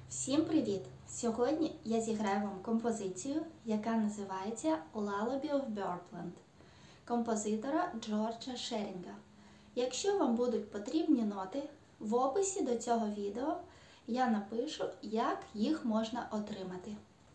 Всім привіт! Сьогодні я зіграю вам композицію, яка називається Lullaby of Birdland композитора Джорджа Шерінга. Якщо вам будуть потрібні ноти, в описі до цього відео я напишу, як їх можна отримати.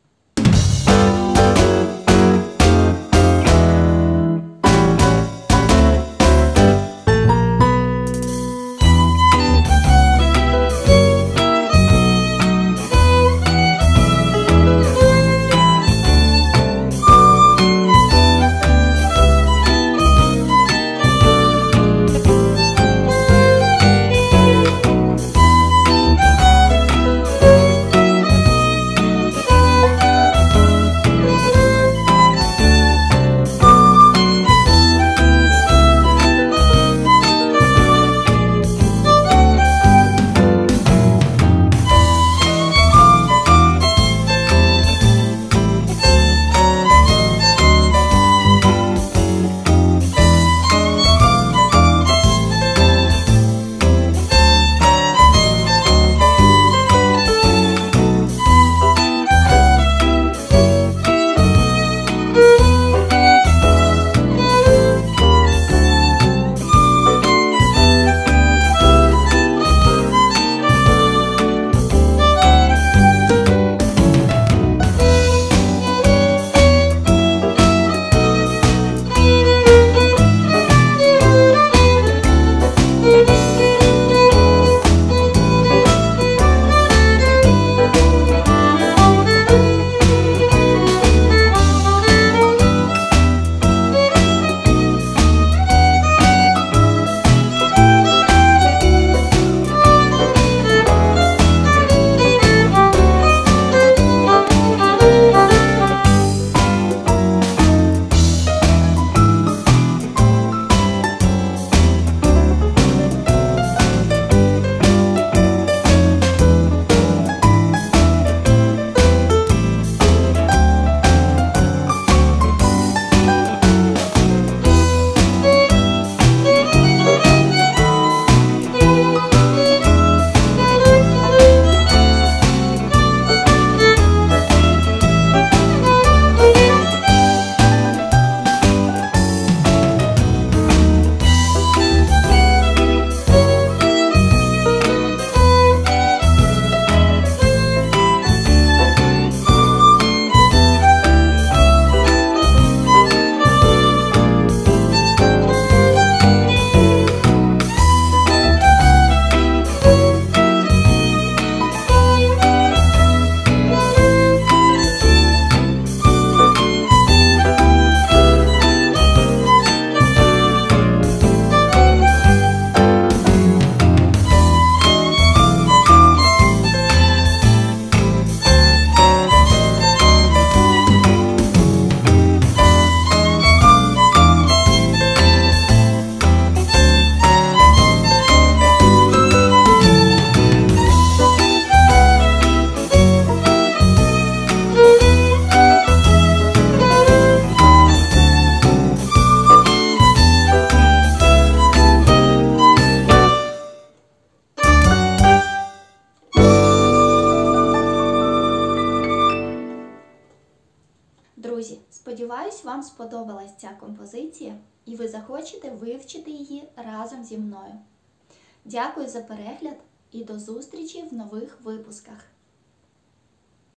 Друзі, сподіваюсь, вам сподобалась ця композиція і ви захочете вивчити її разом зі мною. Дякую за перегляд і до зустрічі в нових випусках!